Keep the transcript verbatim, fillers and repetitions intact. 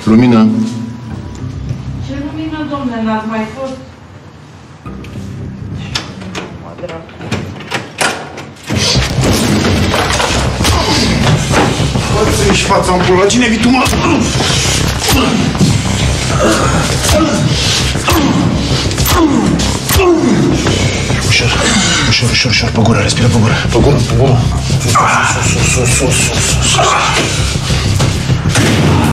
Lumină. Ce lumină, domnule, n-ați mai fost? Mă, dracu. Bă, ți-i fața în pula. Cine vii tu, mă? Ușor, ușor, ușor, ușor, pe gură, respiră pe gură. Pe gură, pe gură. Sus, sus, sus, sus, sus, sus, sus.